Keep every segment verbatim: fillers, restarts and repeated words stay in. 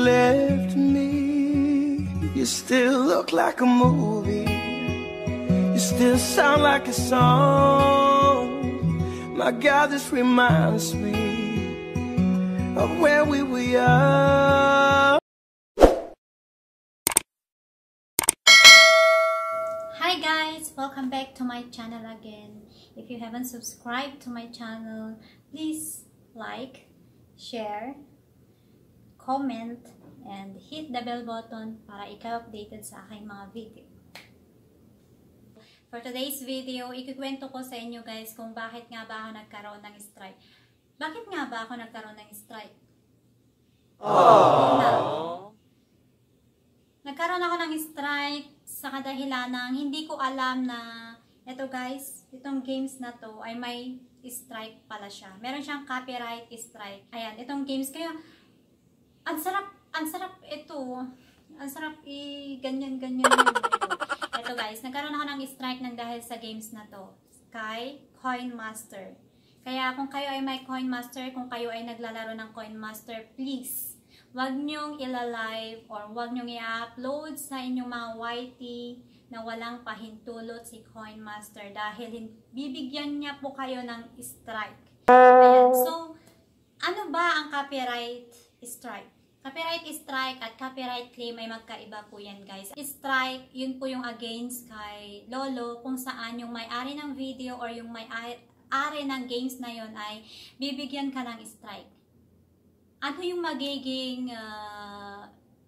left me, you still look like a movie. You still sound like a song. My God, this reminds me of where we were young. Hi guys! Welcome back to my channel again. If you haven't subscribed to my channel, please like, share, comment, and hit the bell button para ikaw updated sa aking mga video. For today's video, ikikwento ko sa inyo guys kung bakit nga ba ako nagkaroon ng strike. Bakit nga ba ako nagkaroon ng strike? Aww. Nagkaroon ako ng strike sa kadahilan ng hindi ko alam na ito guys, itong games na to ay may strike pala siya. Meron siyang copyright strike. Ayan, itong games kaya ang sarap, ang sarap ito. Ang sarap i-ganyan-ganyan ito. Ito guys, nagkaroon ako ng strike ng dahil sa games na to. Kay Coin Master. Kaya kung kayo ay may Coin Master, kung kayo ay naglalaro ng Coin Master, please, wag nyong ila-live or wag nyong i-upload sa inyong mga Y T na walang pahintulot si Coin Master dahil bibigyan niya po kayo ng strike. Ayan. So, ano ba ang copyright strike? Copyright strike at copyright claim ay magkaiba po yan guys. Strike, yun po yung against kay Lolo kung saan yung may-ari ng video or yung may-ari ng games na yun ay bibigyan ka ng strike. Ano yung magiging uh,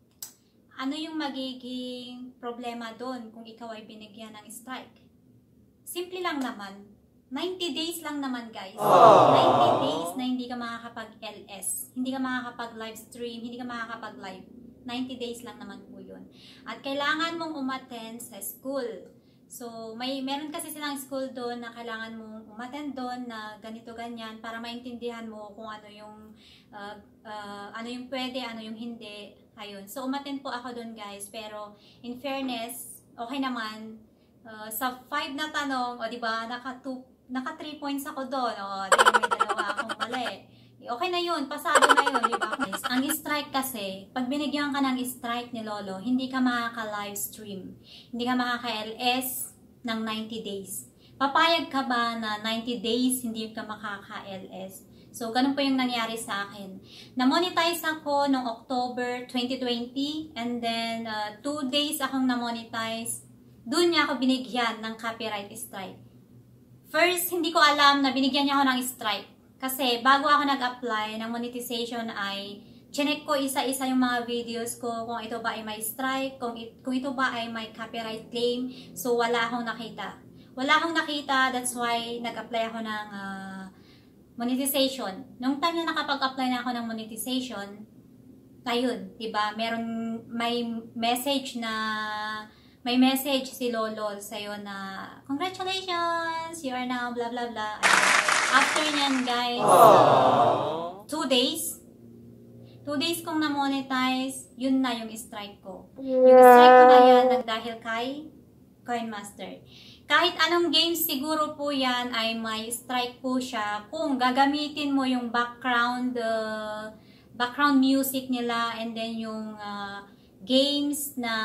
ano yung magiging problema doon kung ikaw ay binigyan ng strike? Simple lang naman. ninety days lang naman guys. Aww. ninety days na hindi ka makakapag-L S. Hindi ka makakapag-live stream, hindi ka makakapag-live. ninety days lang naman po yun. At kailangan mong umattend sa school. So, may meron kasi silang school doon na kailangan mong umattend doon na ganito ganyan para maintindihan mo kung ano yung uh, uh, ano yung pwede, ano yung hindi. Ayun. So, umattend po ako doon guys. Pero, in fairness, okay naman. Uh, sa five na tanong, o diba, naka two naka three points ako doon. O, di may dalawa akong mali. Okay na yun. Pasado na yun. Diba? Ang strike kasi, pag binigyan ka ng strike ni Lolo, hindi ka makaka-live stream. Hindi ka makaka-L S ng ninety days. Papayag ka ba na ninety days hindi ka makaka-L S? So, ganun po yung nangyari sa akin. Na-monetize ako noong October twenty twenty and then uh, two days akong na-monetize. Doon niya ako binigyan ng copyright strike. First, hindi ko alam na binigyan niya ako ng strike. Kasi bago ako nag-apply ng monetization ay chinek ko isa-isa yung mga videos ko kung ito ba ay may strike, kung, it, kung ito ba ay may copyright claim. So, wala akong nakita. Wala akong nakita, that's why nag-apply ako ng uh, monetization. Nung time na nakapag-apply na ako ng monetization, ayun, diba? Meron, may message na May message si Lolo sa'yo na, congratulations, you are now blah blah blah. After nyan guys, uh, two days, two days kong na-monetize, yun na yung strike ko. Yung strike ko na yan nagdahil kay Coin Master. Kahit anong games siguro po yan ay may strike po siya kung gagamitin mo yung background, uh, background music nila and then yung uh, games na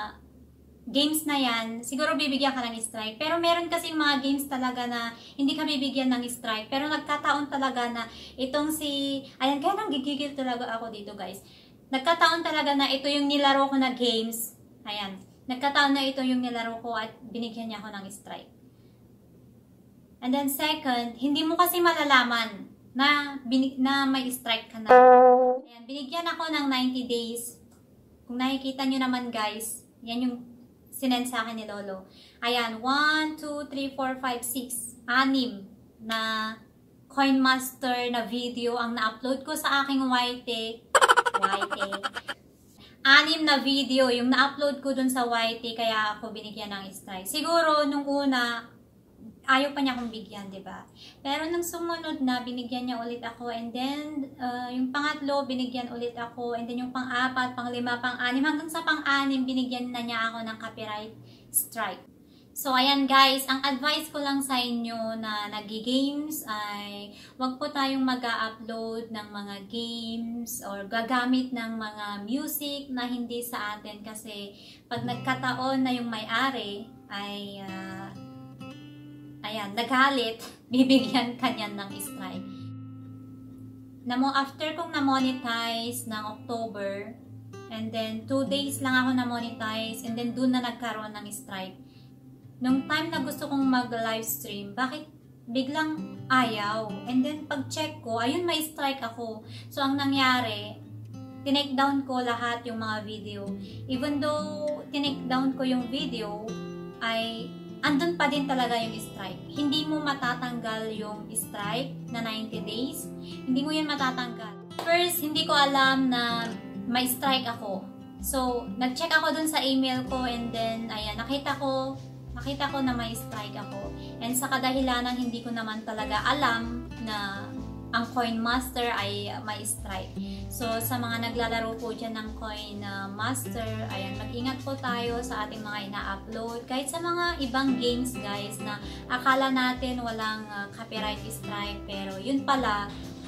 games na yan, siguro bibigyan ka ng strike. Pero meron kasing mga games talaga na hindi ka bibigyan ng strike. Pero nagkataon talaga na itong si... Ayan, kaya nang gigigil talaga ako dito guys. Nagkataon talaga na ito yung nilaro ko na games. Ayan. Nagkataon na ito yung nilaro ko at binigyan niya ako ng strike. And then second, hindi mo kasi malalaman na, na may strike ka na. Ayan, binigyan ako ng ninety days. Kung nakikita nyo naman guys, yan yung sinend sa akin ni Lolo. Ayan, one, two, three, four, five, six, anim na Coin Master na video ang na-upload ko sa aking Y T. Y T. Anim na video yung na-upload ko dun sa Y T kaya ako binigyan ng strike. Siguro nung una, ayaw pa niya akong bigyan, diba? Pero nung sumunod na, binigyan niya ulit ako. And then, uh, yung pangatlo, binigyan ulit ako. And then yung pang-apat, pang-lima, pang-anim. Hanggang sa pang-anim, binigyan na niya ako ng copyright strike. So, ayan guys, ang advice ko lang sa inyo na nag-games ay wag po tayong mag-upload ng mga games or gagamit ng mga music na hindi sa atin kasi pag nagkataon na yung may-ari ay uh, ayan, nagalit, bibigyan kanya ng strike. Namo, after kong na-monetize ng October, and then two days lang ako na-monetize, and then dun na nagkaroon ng strike. Nung time na gusto kong mag-livestream, bakit biglang ayaw? And then pag-check ko, ayun may strike ako. So ang nangyari, tinake down ko lahat yung mga video. Even though tinake down ko yung video, ay andun pa din talaga yung strike. Hindi mo matatanggal yung strike na ninety days. Hindi mo yan matatanggal. First, hindi ko alam na may strike ako. So, nag-check ako dun sa email ko and then, ayan, nakita ko Nakita ko na may strike ako. And sa kadahilanang hindi ko naman talaga alam na ang Coin Master ay may strike. So, sa mga naglalaro po dyan ng Coin Master, ayan, mag-ingat po tayo sa ating mga ina-upload. Kahit sa mga ibang games, guys, na akala natin walang uh, copyright strike. Pero yun pala,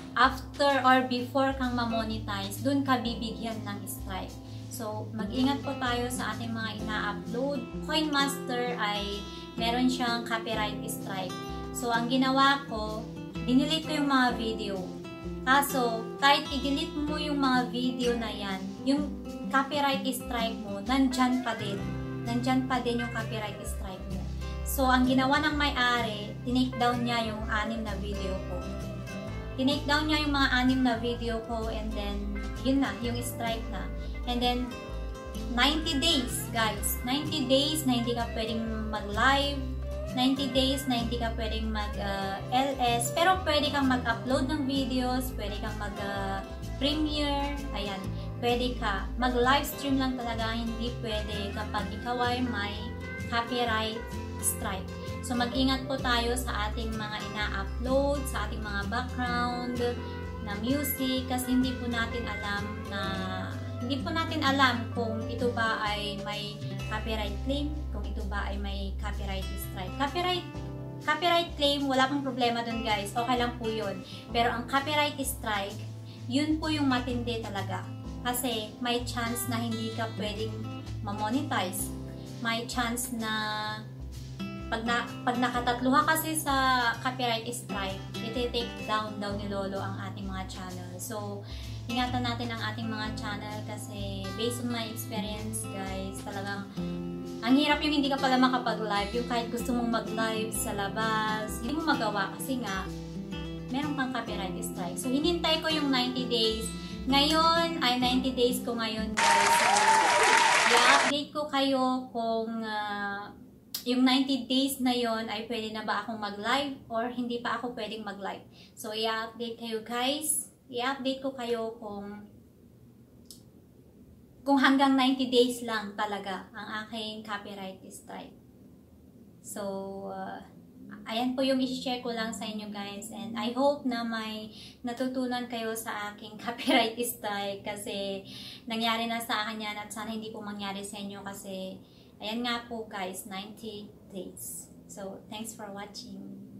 after or before kang ma-monetize, dun ka bibigyan ng strike. So, mag-ingat po tayo sa ating mga ina-upload. Coin Master ay meron siyang copyright strike. So, ang ginawa ko, dinelete ko yung mga video. Kaso, kahit i-delete mo yung mga video na yan, yung copyright strike mo, nandyan pa din. Nandyan pa din yung copyright strike mo. So, ang ginawa ng may-ari, tinake down niya yung anim na video ko. Tinake down niya yung mga anim na video ko and then, yun na, yung strike na. And then, ninety days, guys. ninety days na hindi ka pwedeng mag-live. ninety days na hindi ka pwedeng mag-L S. Uh, pero pwede kang mag-upload ng videos. Pwede kang mag-premiere. Uh, Ayan. Pwede ka. Mag-livestream lang talaga. Hindi pwede kapag ikaw ay may copyright strike. So, mag-ingat po tayo sa ating mga ina-upload, sa ating mga background na music. Kasi hindi po natin alam na Hindi po natin alam kung ito ba ay may copyright claim, kung ito ba ay may copyright strike. Copyright, copyright claim, wala pong problema dun guys. Okay lang po yun. Pero ang copyright strike, yun po yung matindi talaga. Kasi may chance na hindi ka pwedeng ma-monetize. May chance na pag, na, pag nakatatluha kasi sa copyright strike, iti-take down daw ni Lolo ang ating mga channel. So, ingatan natin ang ating mga channel kasi based on my experience, guys, talagang ang hirap yung hindi ka pala makapag-live. Yung kahit gusto mong mag-live sa labas, hindi mo magawa kasi nga, meron kang copyright strike. So, hinintay ko yung ninety days. Ngayon, ay ninety days ko ngayon, guys. So, i-update ko kayo kung uh, yung ninety days na yon ay pwede na ba akong mag-live or hindi pa ako pwedeng mag-live. So, i-update kayo, guys. I-update ko kayo kung kung hanggang ninety days lang talaga ang aking copyright strike. So, uh, ayan po yung i-share ko lang sa inyo guys. And I hope na may natutunan kayo sa aking copyright strike kasi nangyari na sa akin yan at sana hindi po mangyari sa inyo kasi ayan nga po guys, ninety days. So, thanks for watching.